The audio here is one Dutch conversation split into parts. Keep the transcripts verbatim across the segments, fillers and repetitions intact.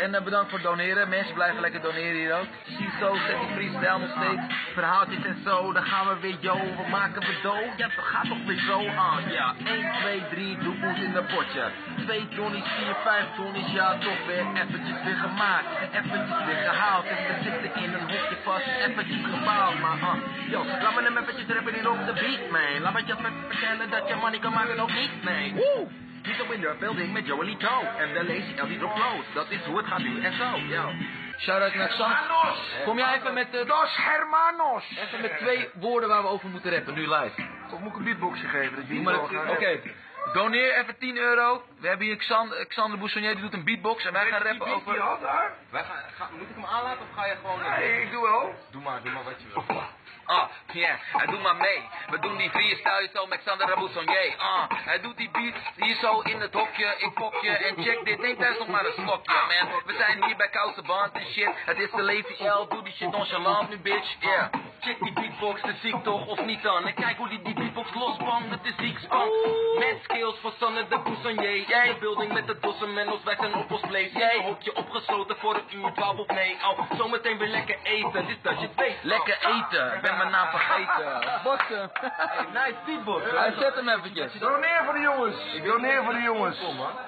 En uh, bedankt voor het doneren. Mensen blijven lekker doneren hier ook. Ciso zet die freestyle nog steeds. Verhaaltjes en zo, dan gaan we weer, yo. We maken we dood. Ja, dat gaat toch weer zo aan. Ja, één, twee, drie, doekoes in de potje. twee tonnies, vier, vijf tonnies. Ja, toch weer eventjes weer gemaakt. Eventjes weer gehaald. En we zitten in een hokje vast. Eventjes gebaald, maar uh. Yo, laat me hem eventjes rappen hier op de beat, man. Laat me je even vertellen dat je money kan maken of niet, man. Woe! Niet op in de building met Joey Toe. En de Lazy L die drop flows. Dat is hoe het gaat nu en zo, yo. Shout-out naar Xander. Kom jij even met... Uh, Dos Hermanos. Even met twee woorden waar we over moeten rappen, nu live. Of moet ik een beatboxje geven? Oké, okay. Doneer even tien euro. We hebben hier Xander, Xander Boussonnier, die doet een beatbox. En wij gaan rappen over... Die had daar? Wij gaan, ga, moet ik hem aanlaten of ga je gewoon... Nee, ik doe wel. Doe maar, doe maar wat je wil. Ah, ja, hij doet maar mee. We doen die freestyle zo met Xander Boussonnier. Ah, hij doet die beats hier zo in het hokje, ik fokje. En check dit, neem thuis nog maar een slokje, man. We zijn hier bij Kousenband en shit. Het is de Levi L, doe die shit nonchalant nu, bitch. Yeah. Check die beatbox, de ziek toch of niet dan? En kijk hoe die, die beatbox lospang, het is ziek span. Met skills van Xander de Boussonnier. Jij de building met de dossen mennos, wij zijn op ons place. Jij hokje opgesloten voor een uur, twaalf of nee. Oh, zometeen weer lekker eten, dit dat je het weet. Lekker eten, ben mijn naam vergeten. Bossen. Hey, nice beatbox. Hij zet hem eventjes. Doneer voor de jongens. Ik doneer voor de jongens.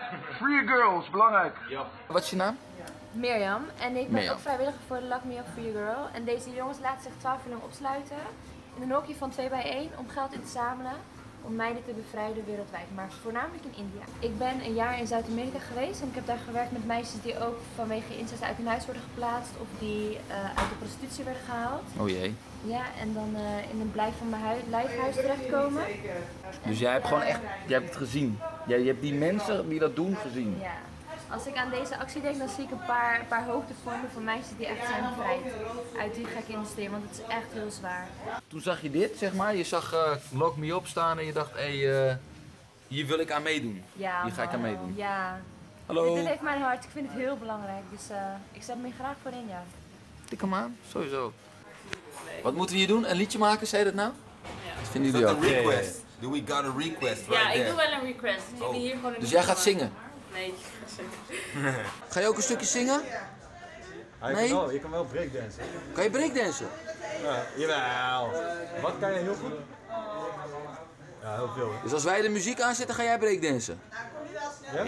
Free girls, belangrijk. Ja. Wat is je naam? Mirjam. En ik ben Mirjam. ook vrijwilliger voor de Lock Me Up For You Girl. En deze jongens laten zich twaalf uur lang opsluiten in een hokje van twee bij één om geld in te zamelen om meiden te bevrijden wereldwijd, maar voornamelijk in India. Ik ben een jaar in Zuid-Amerika geweest en ik heb daar gewerkt met meisjes die ook vanwege incest uit hun huis worden geplaatst of die uh, uit de prostitutie werden gehaald. Oh jee. Ja, en dan uh, in een blijf van mijn huis, lijfhuis terechtkomen. Dus jij hebt gewoon echt, jij hebt het gezien. Jij, je hebt die mensen die dat doen gezien. Ja. Als ik aan deze actie denk, dan zie ik een paar, een paar hoofden vormen van meisjes die echt zijn bevrijd uit die gekke industrie, want het is echt heel zwaar. Toen zag je dit, zeg maar, je zag uh, Lock Me Up staan en je dacht, hé, hey, uh, hier wil ik aan meedoen. Ja, hier ga ik aan meedoen. Ja. Hallo. Dit heeft mijn hart, ik vind het heel belangrijk, dus uh, ik zet me hier graag voor in, ja. Tik hem aan, sowieso. Wat moeten we hier doen? Een liedje maken, zei je dat nou? Ja. Dat vinden jullie ook? Een request. Do we got a request right Ja, ik there? doe wel een request. Oh. Hier gewoon een Dus jij gaat zingen? Nee, ik ga zingen. Ga je ook een stukje zingen? Ja, je, Nee? kan wel, je kan wel breakdansen. Kan je breakdansen? Ja, jawel. Wat kan je heel goed? Ja, heel veel. Hè? Dus als wij de muziek aanzetten, ga jij breakdansen? Ja?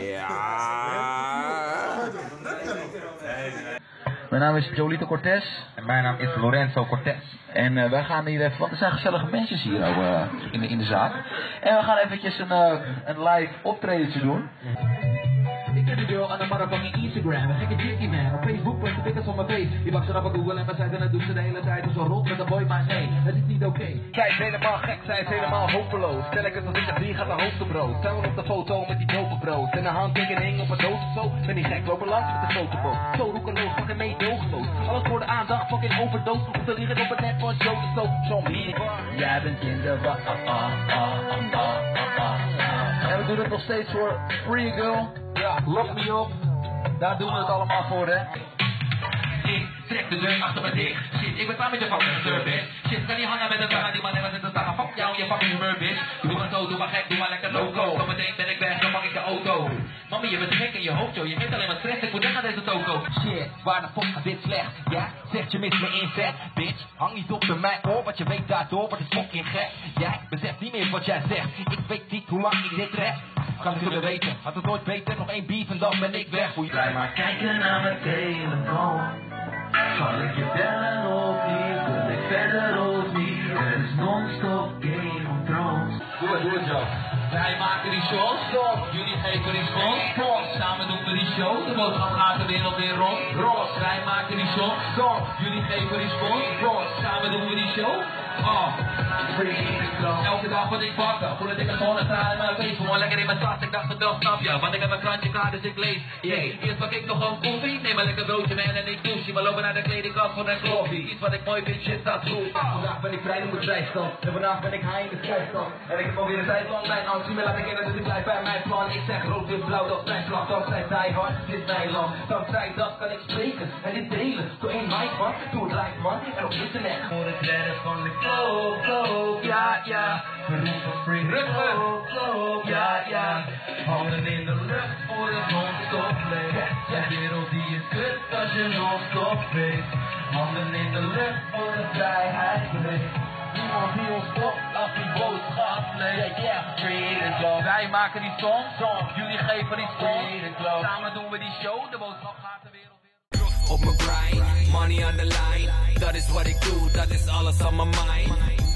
Ja. Nee, nee. Mijn naam is Jolito Cortez. En mijn naam is Lorenzo Cortez. En uh, wij gaan hier even, want er zijn gezellige mensen hier ook, uh, in, de, in de zaak. En we gaan eventjes een, uh, een live optredentje doen. Ik ken de girl aan de motherfucking Instagram, een gekke chickie man. Op Facebook post ik het op mijn face. Die bakt ze op op Google en we zijn dat doet ze de hele tijd. Dus zo rond met een boy, maar nee, het is niet oké. Okay. Zij is helemaal gek, zij is helemaal hopeloos. Stel ik het als ik zeg, die gaat naar hoofd op rood. Stel op de foto met die dopenbrood. En een handtekening op een doos of zo. Met die gek lopen langs met de fotoboot. Zo roekeloos, fucking mee dogeloos. Alles voor de aandacht, fucking overdoos. Om te liggen op het net van show to show. Zombie. Jij bent in de wa- ah, ah, ah, ah, ah. En we doen het nog steeds voor Free Girl. Ja, Lock Me Up. Daar doen we het allemaal voor, hè. Ik trek de deur achter me dicht. Shit, ik ben klaar met je fucking service. Shit, kan niet hangen met een tanga die man hebben zitten staan. Fuck jou, je fucking rubbish. Doe maar zo, doe maar gek, doe maar lekker loco. Zometeen ben ik weg, dan pak ik de auto. Mami, je bent gek in je hoofd, joh. Je geeft alleen maar stress, ik moet weg aan deze toko. Shit, waar de fuck gaat dit slecht? Ja, zegt je mis me inzet. Bitch, hang niet op de mij oor, want je weet daardoor wordt het fucking gek. Jij beseft niet meer wat jij zegt. Ik weet niet hoe lang ik dit red. Kan ik willen weten, had het nooit beter, nog één beef en dan ben ik weg. Voor je Blijf maar kijken naar mijn telefoon. Zal ik je bellen of niet? Wil ik verder of niet? Het is non-stop Game of Thrones. Doe het, doe het zo. Wij maken die show, stop. Jullie geven die spons, stop. Samen doen we die show, de boodschap gaat de wereld weer rond. Ross, wij maken die show, stop. Jullie geven die spons, stop. Samen doen we die show. Oh, elke dag wat ik pakken, voel ik een zonnestraal in mijn face. Gewoon lekker in mijn tas, ik dacht het wel, snap je. Want ik heb een krantje klaar, dus ik lees. Yeah, eerst pak ik nog een koffie, neem maar lekker broodje man en ik douche. We lopen naar de kledingkast voor een kloffie. Iets wat ik mooi vind, shit staat goed. Vandaag ben ik vrij op de vrijstand, en vandaag ben ik high in de schrijfstand. En ik heb alweer een tijd lang mijn angst, me laten kennen, dus ik blijf bij mijn plan. Ik zeg rood en blauw, dat is mijn vlag, dankzij die hard, dit is mijn land. Dankzij dat kan ik spreken en dit delen. Door één mic man, doe het live man, en op internet. Voor het redden van de flow, flow. Ja, ja, ja. We roepen free globe, globe, ja, ja. Handen in de lucht voor de non-stop play. De wereld die is kut als je non-stop weet. Handen in de lucht voor de vrijheid breekt. Niemand die ons stopt, laat die boodschap play. Yeah, yeah, freedom club. Wij maken die song, song. Jullie geven die song. Samen doen we die show, de boodschap gaat de wereld weer. Op mijn grind, money on the line. Dat is wat ik doe, dat is alles on my mind.